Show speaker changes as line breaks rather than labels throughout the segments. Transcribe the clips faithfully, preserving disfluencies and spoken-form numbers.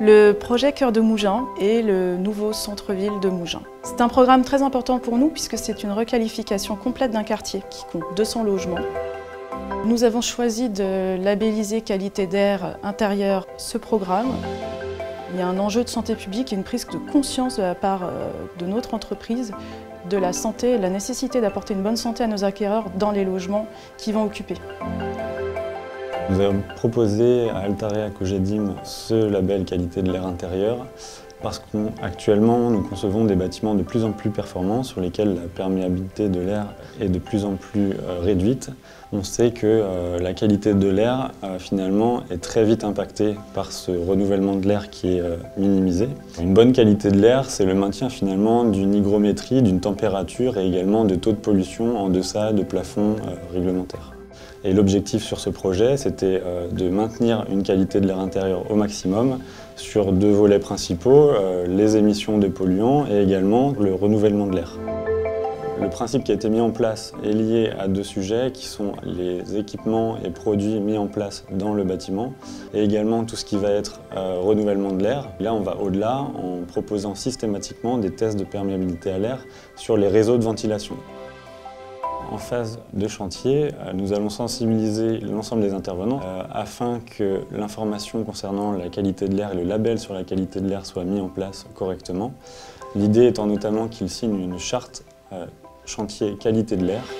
Le projet Cœur de Mougins est le nouveau centre-ville de Mougins. C'est un programme très important pour nous puisque c'est une requalification complète d'un quartier qui compte deux cents logements. Nous avons choisi de labelliser qualité d'air intérieur ce programme. Il y a un enjeu de santé publique et une prise de conscience de la part de notre entreprise de la santé et de la nécessité d'apporter une bonne santé à nos acquéreurs dans les logements qu'ils vont occuper.
Nous avons proposé à Altaria Cogedim ce label qualité de l'air intérieur parce qu'actuellement nous concevons des bâtiments de plus en plus performants sur lesquels la perméabilité de l'air est de plus en plus euh, réduite. On sait que euh, la qualité de l'air euh, finalement est très vite impactée par ce renouvellement de l'air qui est euh, minimisé. Une bonne qualité de l'air, c'est le maintien finalement d'une hygrométrie, d'une température et également de taux de pollution en deçà de plafonds euh, réglementaires. Et l'objectif sur ce projet, c'était euh, de maintenir une qualité de l'air intérieur au maximum sur deux volets principaux, euh, les émissions de polluants et également le renouvellement de l'air. Le principe qui a été mis en place est lié à deux sujets qui sont les équipements et produits mis en place dans le bâtiment et également tout ce qui va être euh, renouvellement de l'air. Là, on va au-delà en proposant systématiquement des tests de perméabilité à l'air sur les réseaux de ventilation. En phase de chantier, nous allons sensibiliser l'ensemble des intervenants euh, afin que l'information concernant la qualité de l'air et le label sur la qualité de l'air soit mis en place correctement. L'idée étant notamment qu'ils signent une charte euh, chantier qualité de l'air.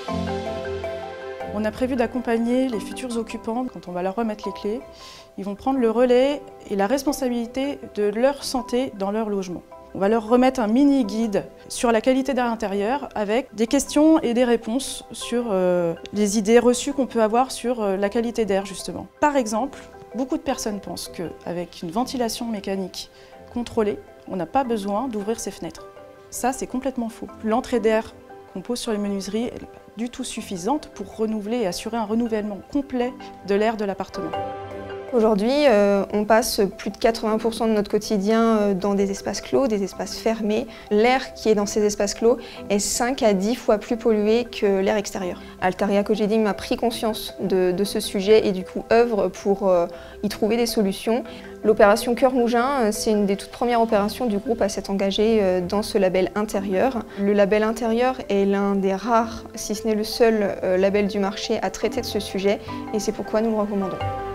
On a prévu d'accompagner les futurs occupants quand on va leur remettre les clés. Ils vont prendre le relais et la responsabilité de leur santé dans leur logement. On va leur remettre un mini-guide sur la qualité d'air intérieur avec des questions et des réponses sur euh, les idées reçues qu'on peut avoir sur euh, la qualité d'air justement. Par exemple, beaucoup de personnes pensent qu'avec une ventilation mécanique contrôlée, on n'a pas besoin d'ouvrir ses fenêtres. Ça, c'est complètement faux. L'entrée d'air qu'on pose sur les menuiseries n'est pas du tout suffisante pour renouveler et assurer un renouvellement complet de l'air de l'appartement.
Aujourd'hui, euh, on passe plus de quatre-vingts pour cent de notre quotidien dans des espaces clos, des espaces fermés. L'air qui est dans ces espaces clos est cinq à dix fois plus pollué que l'air extérieur. Altaria Cogedim a pris conscience de, de ce sujet et du coup œuvre pour euh, y trouver des solutions. L'opération Cœur Mougins, c'est une des toutes premières opérations du groupe à s'être engagé dans ce label intérieur. Le label intérieur est l'un des rares, si ce n'est le seul label du marché à traiter de ce sujet et c'est pourquoi nous le recommandons.